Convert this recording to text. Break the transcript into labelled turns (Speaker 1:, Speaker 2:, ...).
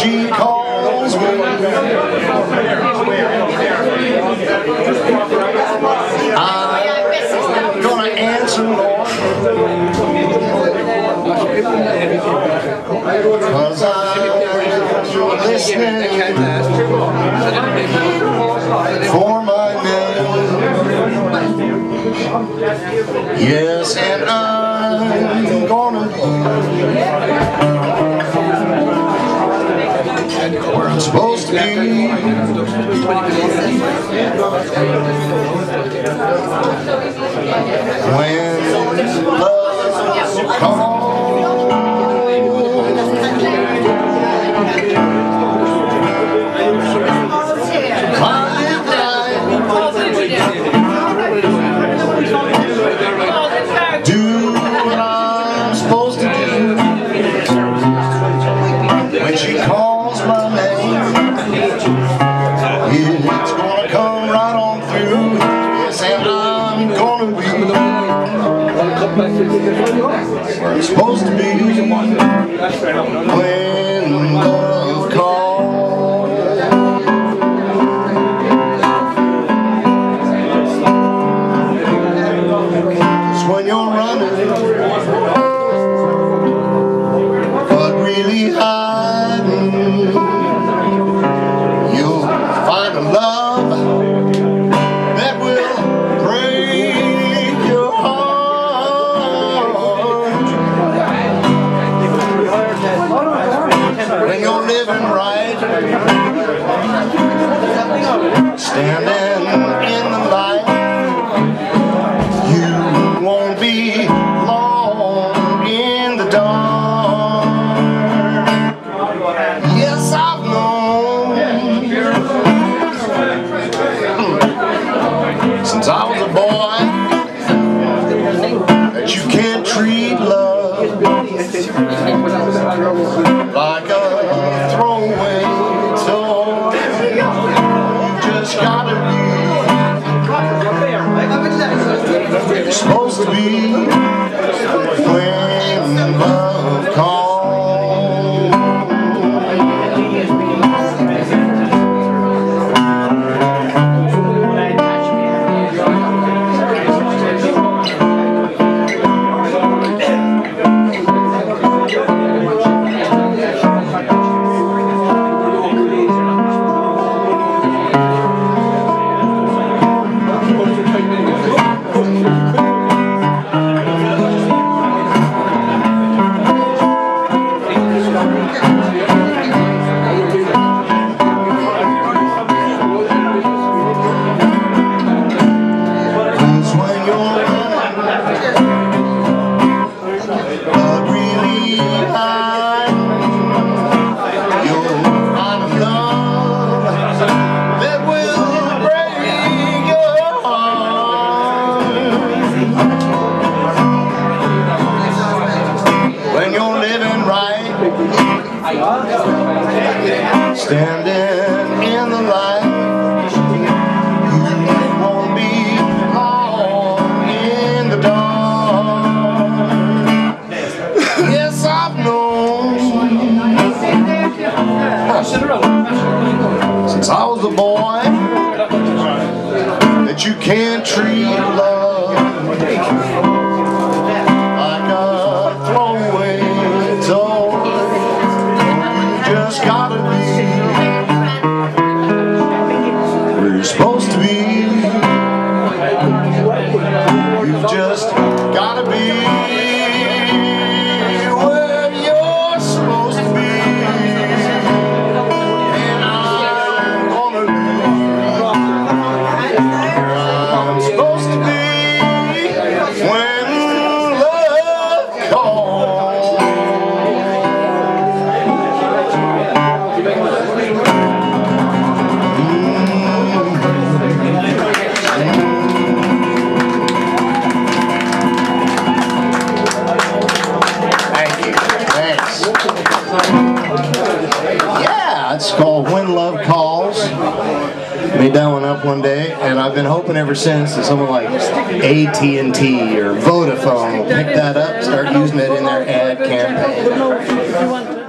Speaker 1: she calls me, I'm gonna answer, Lord, 'cause I'm listening for my name. Yes, and I'm gonna be where I'm supposed to be. When love calls. Do what I'm supposed to do. When she calls my name, it's gonna come right on through. Yes, and I'm gonna be where I'm supposed to be. When love calls. When you're running, but really hiding, you'll find a love that will break your heart. When you're living right, standing in the light, won't be long in the dark. Yes, I've known since I was a boy that you can't treat love like a throwaway toy. You just gotta be you're supposed to be when love calls. Standing in the light, you won't be long in the dark. Yes, I've known since I was a boy that you can't treat love like a throwaway toy. You just gotta be where you're supposed to be. You've just gotta be where you're supposed to be. And I'm gonna be where I'm supposed to be when love calls. Yeah, it's called When Love Calls. Made that one up one day, and I've been hoping ever since that someone like AT&T or Vodafone will pick that up, start using it in their ad campaign.